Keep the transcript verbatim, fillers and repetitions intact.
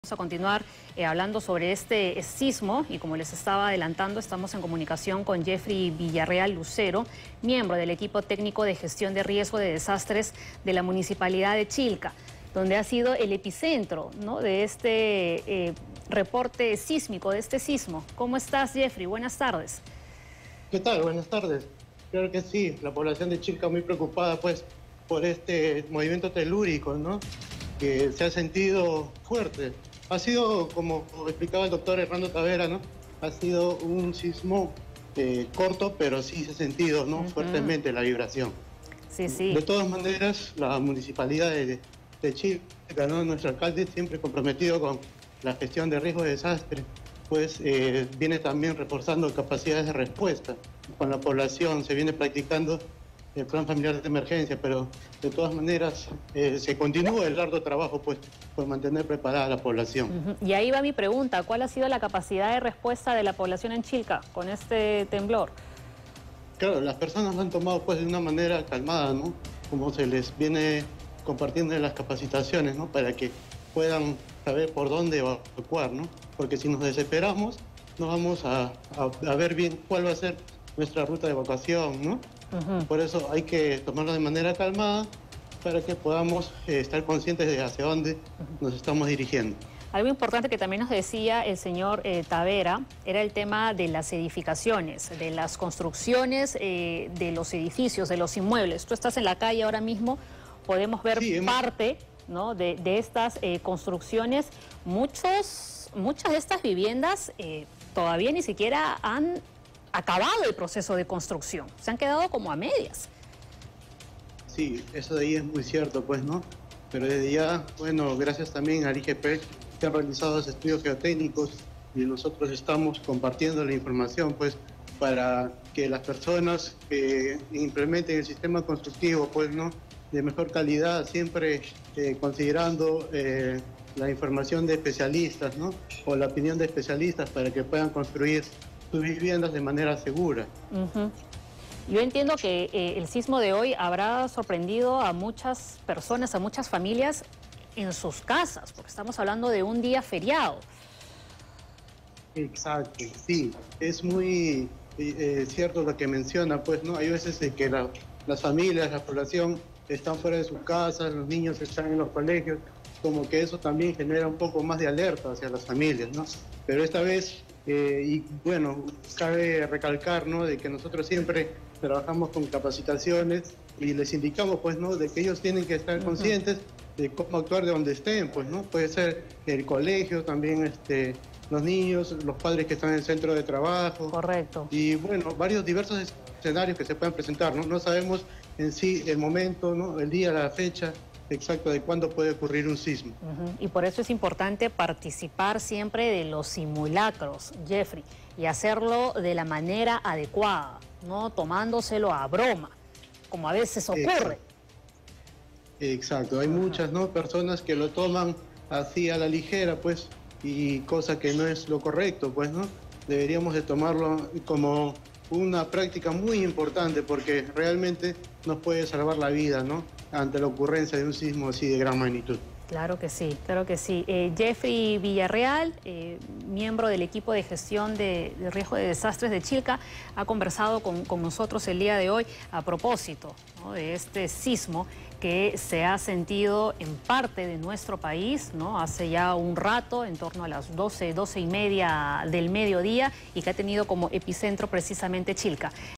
Vamos a continuar eh, hablando sobre este eh, sismo y como les estaba adelantando, estamos en comunicación con Jeffrey Villarreal Lucero, miembro del equipo técnico de gestión de riesgo de desastres de la Municipalidad de Chilca, donde ha sido el epicentro, ¿no?, de este eh, reporte sísmico, de este sismo. ¿Cómo estás, Jeffrey? Buenas tardes. ¿Qué tal? Buenas tardes. Claro que sí, la población de Chilca muy preocupada pues por este movimiento telúrico, ¿no?, que se ha sentido fuerte. Ha sido, como explicaba el doctor Hernando Tavera, ¿no?, ha sido un sismo eh, corto, pero sí se ha sentido, ¿no?, uh-huh. fuertemente la vibración. Sí, sí. De todas maneras, la municipalidad de, de Chilca, ¿no?, nuestro alcalde siempre comprometido con la gestión de riesgo de desastre, pues eh, viene también reforzando capacidades de respuesta con la población, se viene practicando el plan familiar de emergencia, pero de todas maneras eh, se continúa el largo trabajo pues por mantener preparada a la población. Uh-huh. Y ahí va mi pregunta, ¿cuál ha sido la capacidad de respuesta de la población en Chilca con este temblor? Claro, las personas lo han tomado pues de una manera calmada, ¿no?, como se les viene compartiendo en las capacitaciones, ¿no?, para que puedan saber por dónde evacuar, ¿no?, porque si nos desesperamos no vamos a, a, a ver bien cuál va a ser nuestra ruta de evacuación, ¿no? Uh-huh. Por eso hay que tomarlo de manera calmada para que podamos eh, estar conscientes de hacia dónde uh-huh. nos estamos dirigiendo. Algo importante que también nos decía el señor eh, Tavera era el tema de las edificaciones, de las construcciones eh, de los edificios, de los inmuebles. Tú estás en la calle ahora mismo, podemos ver sí, hemos... parte, ¿no?, de, de estas eh, construcciones. Muchos, muchas de estas viviendas eh, todavía ni siquiera han acabado el proceso de construcción, se han quedado como a medias. Sí, eso de ahí es muy cierto, pues, ¿no? Pero desde ya, bueno, gracias también al I G P que han realizado los estudios geotécnicos y nosotros estamos compartiendo la información, pues, para que las personas que implementen el sistema constructivo, pues, ¿no?, de mejor calidad, siempre eh, considerando eh, la información de especialistas, ¿no?, o la opinión de especialistas para que puedan construir sus viviendas de manera segura. Uh-huh. Yo entiendo que eh, el sismo de hoy habrá sorprendido a muchas personas, a muchas familias en sus casas, porque estamos hablando de un día feriado. Exacto, sí, es muy eh, cierto lo que menciona, pues, ¿no? Hay veces de que la, las familias, la población están fuera de sus casas, los niños están en los colegios, como que eso también genera un poco más de alerta hacia las familias, ¿no? Pero esta vez, eh, y bueno, cabe recalcar, ¿no?, de que nosotros siempre trabajamos con capacitaciones y les indicamos, pues, ¿no?, de que ellos tienen que estar conscientes de cómo actuar de donde estén, pues, ¿no? Puede ser el colegio, también este, los niños, los padres que están en el centro de trabajo. Correcto. Y bueno, varios diversos escenarios que se pueden presentar, ¿no? No sabemos en sí el momento, ¿no?, el día, la fecha exacto de cuándo puede ocurrir un sismo. Uh-huh. Y por eso es importante participar siempre de los simulacros, Jeffrey, y hacerlo de la manera adecuada, no tomándoselo a broma, como a veces ocurre. Exacto, Exacto. Hay uh-huh. muchas, ¿no?, personas que lo toman así a la ligera, pues, y cosa que no es lo correcto, pues, ¿no? Deberíamos de tomarlo como una práctica muy importante porque realmente nos puede salvar la vida, ¿no?, ante la ocurrencia de un sismo así de gran magnitud. Claro que sí, claro que sí. Eh, Jeffrey Villarreal, eh, miembro del equipo de gestión de, de riesgo de desastres de Chilca, ha conversado con, con nosotros el día de hoy a propósito, ¿no?, de este sismo que se ha sentido en parte de nuestro país, ¿no?, hace ya un rato, en torno a las doce, doce y media del mediodía, y que ha tenido como epicentro precisamente Chilca.